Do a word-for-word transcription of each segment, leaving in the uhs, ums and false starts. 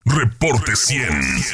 Reporte cien.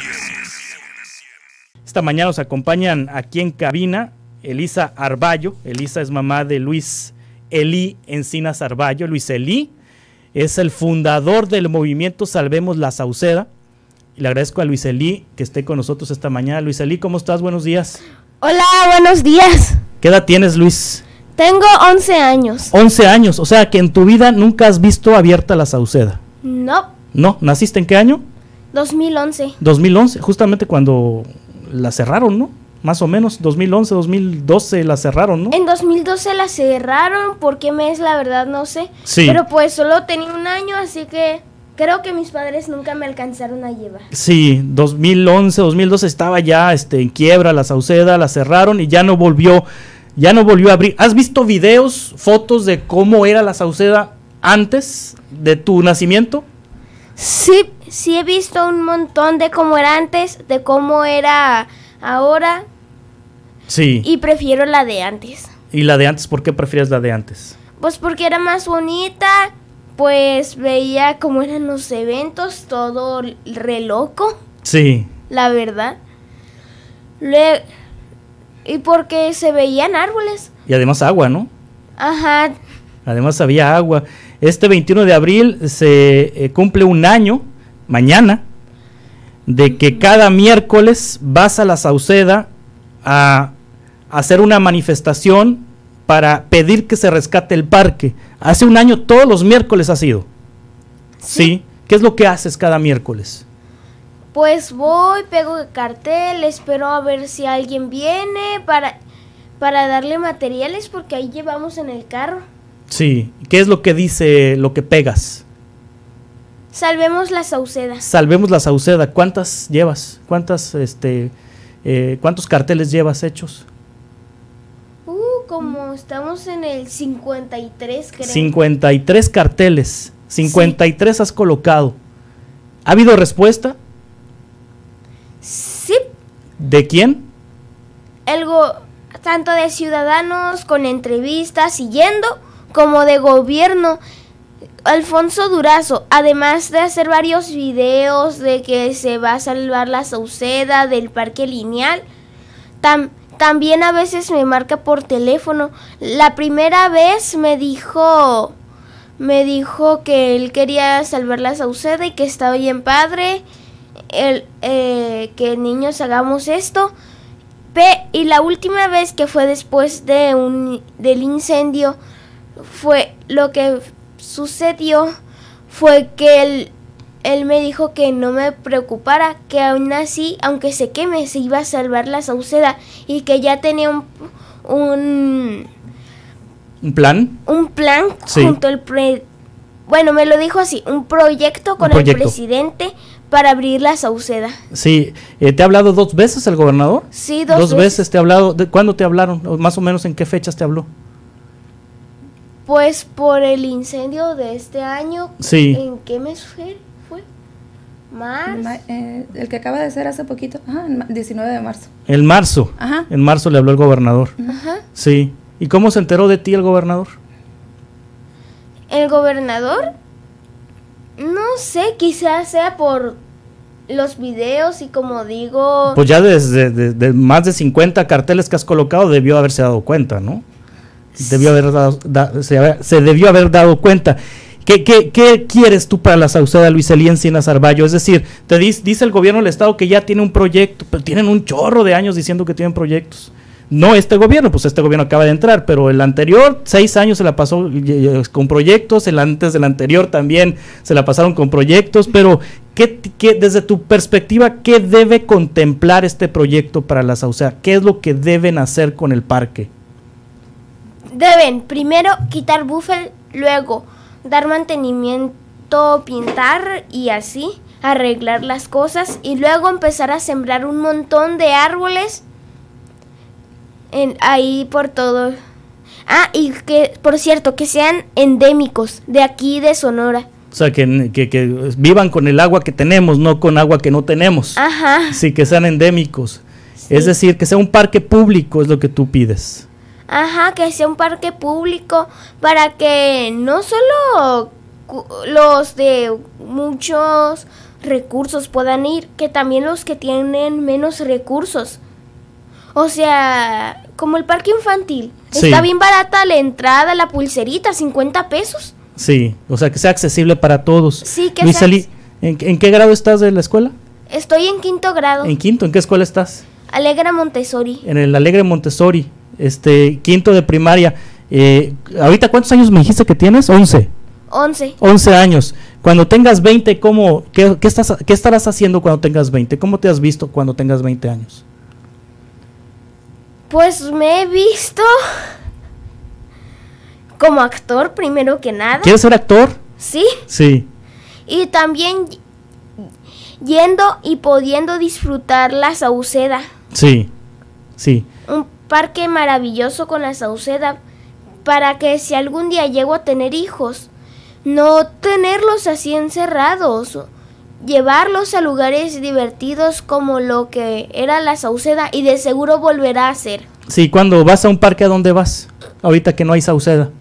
Esta mañana nos acompañan aquí en cabina Elisa Arballo. Elisa es mamá de Luis Elí Encinas Arballo. Luis Elí es el fundador del movimiento Salvemos la Sauceda. Y le agradezco a Luis Elí que esté con nosotros esta mañana. Luis Elí, ¿cómo estás? Buenos días. Hola, buenos días. ¿Qué edad tienes, Luis? Tengo once años. once años, o sea que en tu vida nunca has visto abierta la Sauceda. No. ¿No? ¿Naciste en qué año? dos mil once. dos mil once, justamente cuando la cerraron, ¿no? Más o menos, dos mil once, dos mil doce la cerraron, ¿no? En dos mil doce la cerraron, ¿por qué mes? La verdad no sé. Sí. Pero pues solo tenía un año, así que creo que mis padres nunca me alcanzaron a llevar. Sí, dos mil once, dos mil doce estaba ya este, en quiebra la Sauceda, la cerraron y ya no volvió, ya no volvió a abrir. ¿Has visto videos, fotos de cómo era la Sauceda antes de tu nacimiento? Sí, sí he visto un montón de cómo era antes, de cómo era ahora. Sí. Y prefiero la de antes. ¿Y la de antes? ¿Por qué prefieres la de antes? Pues porque era más bonita, pues veía cómo eran los eventos, todo re loco. Sí. La verdad. Le... Y porque se veían árboles. Y además agua, ¿no? Ajá. Además había agua. Este veintiuno de abril se eh, cumple un año, mañana, de que cada miércoles vas a la Sauceda a, a hacer una manifestación para pedir que se rescate el parque. Hace un año todos los miércoles ha sido. ¿Sí? ¿Sí? ¿Qué es lo que haces cada miércoles? Pues voy, pego el cartel, espero a ver si alguien viene para, para darle materiales porque ahí llevamos en el carro. Sí, ¿qué es lo que dice, lo que pegas? Salvemos la Sauceda. Salvemos la Sauceda. ¿Cuántas llevas? ¿Cuántas, este, eh, cuántos carteles llevas hechos? Uh, como estamos en el cincuenta y tres, creo. cincuenta y tres carteles. cincuenta y tres sí. Has colocado. ¿Ha habido respuesta? Sí. ¿De quién? Algo, tanto de ciudadanos, con entrevistas, siguiendo, como de gobierno. Alfonso Durazo, además de hacer varios videos de que se va a salvar la Sauceda, del parque lineal, tam, también a veces me marca por teléfono. La primera vez me dijo, me dijo que él quería salvar la Sauceda y que estaba bien padre, el, eh, que niños hagamos esto. Pe, y la última vez, que fue después de un, del incendio, fue lo que sucedió fue que él, él me dijo que no me preocupara, que aún así, aunque se queme, se iba a salvar la Sauceda y que ya tenía un un, ¿Un plan? Un plan sí. junto al pre, bueno, me lo dijo así, un proyecto con un proyecto. el presidente para abrir la Sauceda. Sí, eh, ¿te ha hablado dos veces el gobernador? Sí, dos, dos veces. veces te ha hablado. ¿De cuándo te hablaron? O más o menos, ¿en qué fechas te habló? Pues por el incendio de este año. Sí. ¿En qué mes fue? ¿Fue? ¿Marzo? Ma eh, el que acaba de ser hace poquito. Ajá, el diecinueve de marzo. En marzo. Ajá. En marzo le habló el gobernador. Ajá. Sí. ¿Y cómo se enteró de ti el gobernador? ¿El gobernador? No sé, quizás sea por los videos y como digo... Pues ya desde de, de más de cincuenta carteles que has colocado debió haberse dado cuenta, ¿no? Debió haber dado, da, se, se debió haber dado cuenta. ¿Qué, qué, qué quieres tú para la Sauceda, Luis Elí Encinas Arballo? Es decir, te dice, dice el gobierno del estado que ya tiene un proyecto, pero tienen un chorro de años diciendo que tienen proyectos. No este gobierno, pues este gobierno acaba de entrar, pero el anterior, seis años se la pasó con proyectos, el antes del anterior también se la pasaron con proyectos, pero ¿qué, qué, desde tu perspectiva, qué debe contemplar este proyecto para la Sauceda? ¿Qué es lo que deben hacer con el parque? Deben primero quitar búfal, luego dar mantenimiento, pintar y así arreglar las cosas y luego empezar a sembrar un montón de árboles en, ahí por todo. Ah, y que, por cierto, que sean endémicos de aquí de Sonora. O sea, que, que, que vivan con el agua que tenemos, no con agua que no tenemos. Ajá. Sí, que sean endémicos. Sí. Es decir, que sea un parque público, es lo que tú pides. Ajá, que sea un parque público para que no solo los de muchos recursos puedan ir, que también los que tienen menos recursos. O sea, como el parque infantil. Sí. Está bien barata la entrada, la pulserita, cincuenta pesos. Sí, o sea, que sea accesible para todos. Sí, que Luiseli, sea... ¿en, ¿en qué grado estás de la escuela? Estoy en quinto grado. En quinto, ¿en qué escuela estás? Alegra Montessori. En el Alegre Montessori, este, quinto de primaria. Eh, ¿ahorita cuántos años me dijiste que tienes? once. once. once años. Cuando tengas veinte, ¿cómo, qué, qué, estás, ¿qué estarás haciendo cuando tengas veinte? ¿Cómo te has visto cuando tengas veinte años? Pues me he visto como actor, primero que nada. ¿Quieres ser actor? Sí. Sí. Y también yendo y pudiendo disfrutar la Sauceda. Sí, sí. Un parque maravilloso con la Sauceda, para que si algún día llego a tener hijos, no tenerlos así encerrados, llevarlos a lugares divertidos como lo que era la Sauceda, y de seguro volverá a ser. Sí, cuando vas a un parque, ¿a dónde vas? Ahorita que no hay Sauceda.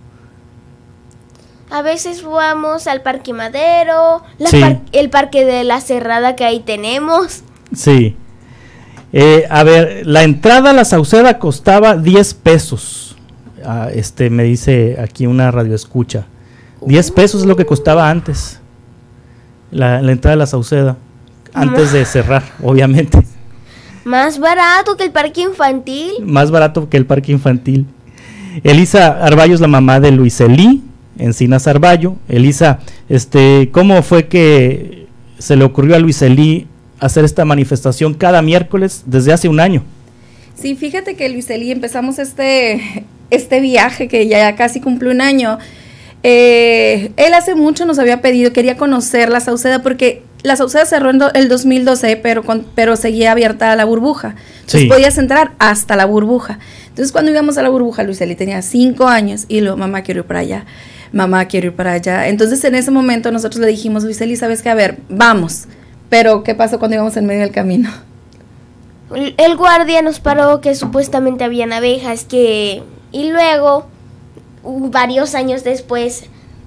A veces vamos al Parque Madero, la Sí. par- el Parque de la Cerrada que ahí tenemos. Sí. Eh, a ver, la entrada a la Sauceda costaba diez pesos. Ah, este, me dice aquí una radioescucha. diez pesos es lo que costaba antes. La, la entrada a la Sauceda. Antes de cerrar, obviamente. Más barato que el parque infantil. Más barato que el parque infantil. Elisa Arballo es la mamá de Luiselí Encinas Arballo. Elisa, este, ¿cómo fue que se le ocurrió a Luiselí hacer esta manifestación cada miércoles desde hace un año? Sí, fíjate que Luiselí empezamos este, este viaje que ya casi cumple un año. Eh, él hace mucho nos había pedido, quería conocer la Sauceda, porque la Sauceda cerró en do, el dos mil doce, pero, con, pero seguía abierta a la burbuja. Entonces Sí. podías entrar hasta la burbuja. Entonces cuando íbamos a la burbuja, Luiselí tenía cinco años y luego, mamá, quiero ir para allá, mamá, quiero ir para allá. Entonces en ese momento nosotros le dijimos, Luiselí, ¿sabes qué? A ver, vamos. Pero ¿qué pasó cuando íbamos en medio del camino? El guardia nos paró que supuestamente habían abejas, que... Y luego, uh, varios años después,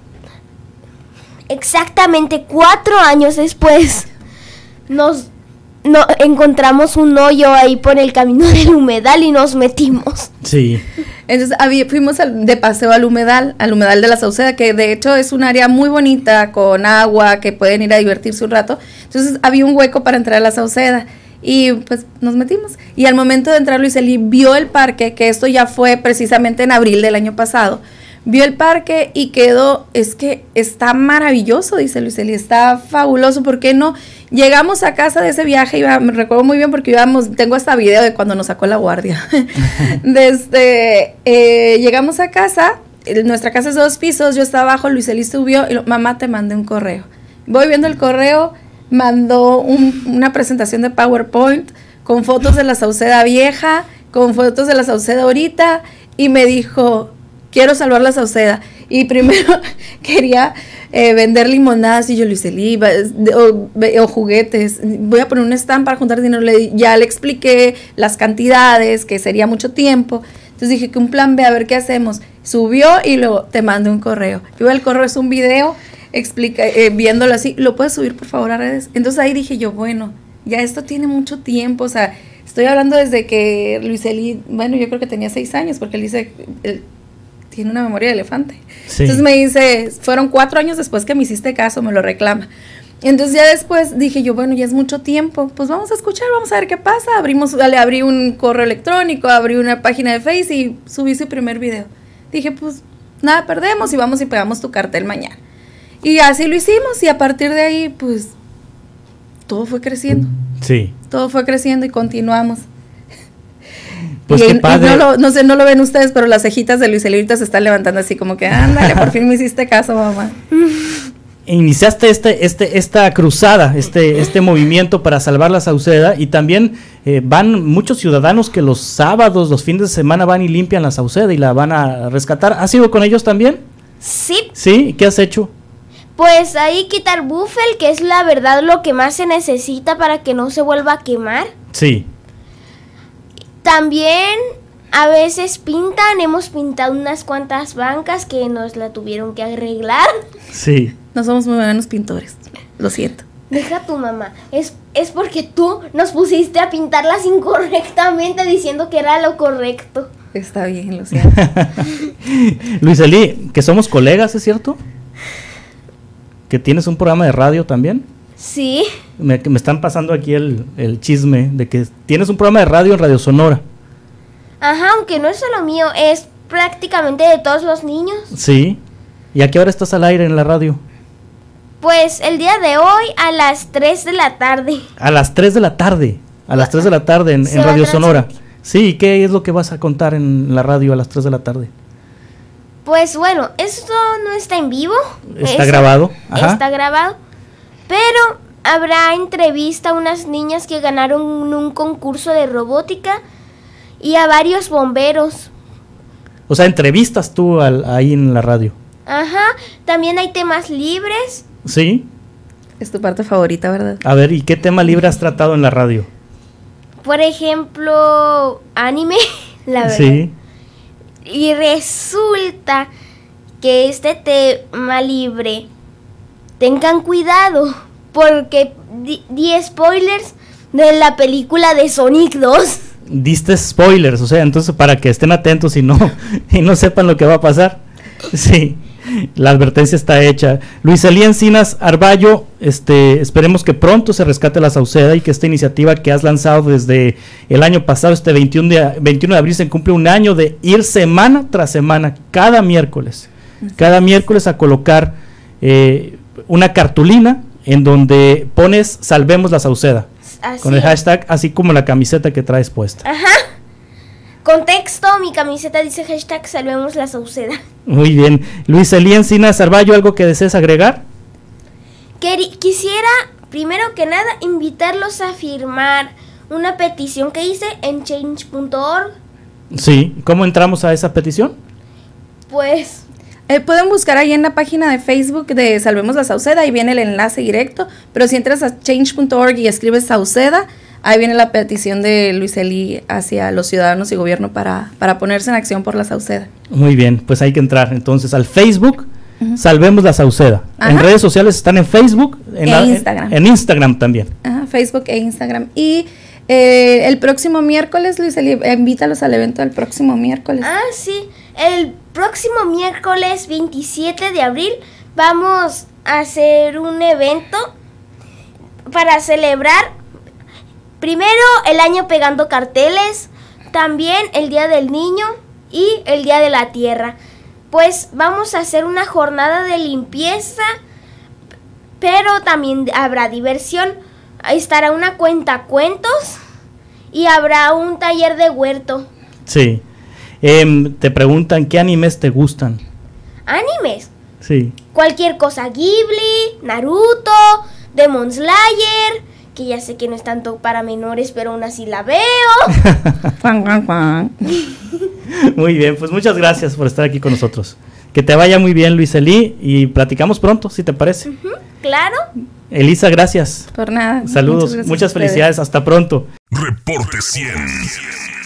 exactamente cuatro años después, nos no, encontramos un hoyo ahí por el camino del humedal y nos metimos. Sí. Entonces había, fuimos al, de paseo al humedal, al humedal de la Sauceda, que de hecho es un área muy bonita, con agua, que pueden ir a divertirse un rato. Entonces había un hueco para entrar a la Sauceda y pues nos metimos. Y al momento de entrar, Luiselí vio el parque, que esto ya fue precisamente en abril del año pasado. Vio el parque y quedó, es que está maravilloso, dice Luiselí, está fabuloso. ¿Por qué no? Llegamos a casa de ese viaje, iba, me recuerdo muy bien porque íbamos, tengo hasta video de cuando nos sacó la guardia. Desde, eh, llegamos a casa, nuestra casa es de dos pisos, yo estaba abajo, Luiselí subió y lo, mamá, te mandé un correo. Voy viendo el correo, mandó un, una presentación de PowerPoint con fotos de la Sauceda vieja, con fotos de la Sauceda ahorita, y me dijo, quiero salvar la Sauceda. Y primero quería eh, vender limonadas, y yo, Luiselí, o, o juguetes, voy a poner un stand para juntar dinero. Le, ya le expliqué las cantidades, que sería mucho tiempo. Entonces dije que un plan B, a ver qué hacemos. Subió y luego te mando un correo. Y el correo es un video, explica, eh, viéndolo así, ¿lo puedes subir por favor a redes? Entonces ahí dije yo, bueno, ya esto tiene mucho tiempo, o sea, estoy hablando desde que Luiselí, bueno, yo creo que tenía seis años, porque él dice, él tiene una memoria de elefante. Sí. Entonces me dice, fueron cuatro años después que me hiciste caso, me lo reclama. Entonces ya después dije yo, bueno, ya es mucho tiempo, pues vamos a escuchar, vamos a ver qué pasa. Abrimos, le abrí un correo electrónico, abrí una página de Face y subí su primer video. Dije, pues nada, perdemos y vamos y pegamos tu cartel mañana. Y así lo hicimos, y a partir de ahí, pues, todo fue creciendo. Sí. Todo fue creciendo y continuamos. Pues y, qué padre. Y no, lo, no sé, no lo ven ustedes, pero las cejitas de Luiselí ahorita se están levantando así como que, ándale, por fin me hiciste caso, mamá. Iniciaste este, este, esta cruzada, este, este movimiento para salvar la Sauceda, y también eh, van muchos ciudadanos que los sábados, los fines de semana van y limpian la Sauceda y la van a rescatar. ¿Has ido con ellos también? Sí. ¿Sí? ¿Qué has hecho? Pues ahí quitar bufel, que es la verdad lo que más se necesita para que no se vuelva a quemar. Sí. También a veces pintan, hemos pintado unas cuantas bancas que nos la tuvieron que arreglar. Sí. No somos muy buenos pintores, lo siento. Deja a tu mamá. Es, es porque tú nos pusiste a pintarlas incorrectamente diciendo que era lo correcto. Está bien, lo siento. Luiselí, que somos colegas, ¿es cierto? ¿Que tienes un programa de radio también? Sí. Me, me están pasando aquí el, el chisme de que tienes un programa de radio en Radio Sonora. Ajá, aunque no es solo mío, es prácticamente de todos los niños. Sí. ¿Y a qué hora estás al aire en la radio? Pues el día de hoy a las tres de la tarde. A las tres de la tarde. A las tres de la tarde en, en Radio Sonora. Sí, ¿qué es lo que vas a contar en la radio a las tres de la tarde? Pues bueno, esto no está en vivo. Está grabado. Ajá. Está grabado. Pero habrá entrevista a unas niñas que ganaron un concurso de robótica y a varios bomberos. O sea, entrevistas tú al, ahí en la radio. Ajá, también hay temas libres. Sí. Es tu parte favorita, ¿verdad? A ver, ¿y qué tema libre has tratado en la radio? Por ejemplo, anime, la verdad. Sí. Y resulta que este tema libre, tengan cuidado, porque di, di spoilers de la película de Sonic dos. Diste spoilers, o sea, entonces para que estén atentos y no, y no sepan lo que va a pasar. Sí. La advertencia está hecha. Luiselí Encinas Arballo, este, esperemos que pronto se rescate la Sauceda y que esta iniciativa que has lanzado desde el año pasado, este veintiuno de abril, se cumple un año de ir semana tras semana, cada miércoles, cada miércoles a colocar eh, una cartulina en donde pones Salvemos la Sauceda, así con el hashtag, así como la camiseta que traes puesta. Ajá. Contexto, mi camiseta dice hashtag Salvemos la Sauceda. Muy bien. Luiselí Encinas Arballo, ¿algo que desees agregar? Queri- quisiera, primero que nada, invitarlos a firmar una petición que hice en change punto org. Sí. ¿Cómo entramos a esa petición? Pues... Eh, pueden buscar ahí en la página de Facebook de Salvemos la Sauceda, ahí viene el enlace directo, pero si entras a change punto org y escribes Sauceda, ahí viene la petición de Luiselí hacia los ciudadanos y gobierno para, para ponerse en acción por la Sauceda. Muy bien, pues hay que entrar entonces al Facebook, uh-huh. Salvemos la Sauceda. Ajá. En redes sociales están en Facebook, en, e la, Instagram. En, en Instagram también. Ajá, Facebook e Instagram. Y eh, el próximo miércoles, Luiselí, invítalos al evento del próximo miércoles. Ah, sí, el próximo miércoles veintisiete de abril vamos a hacer un evento para celebrar primero el año pegando carteles, también el Día del Niño y el Día de la Tierra. Pues vamos a hacer una jornada de limpieza, pero también habrá diversión. Estará una cuentacuentos y habrá un taller de huerto. Sí. Eh, te preguntan, ¿qué animes te gustan? ¿Animes? Sí. Cualquier cosa, Ghibli, Naruto, Demon Slayer, que ya sé que no es tanto para menores, pero aún así la veo. Juan, Juan, Juan. Muy bien, pues muchas gracias por estar aquí con nosotros. Que te vaya muy bien, Luiselí, y platicamos pronto, si te parece. Uh-huh, claro. Elisa, gracias. Por nada. Saludos, muchas, muchas felicidades, hasta pronto. Reporte cien.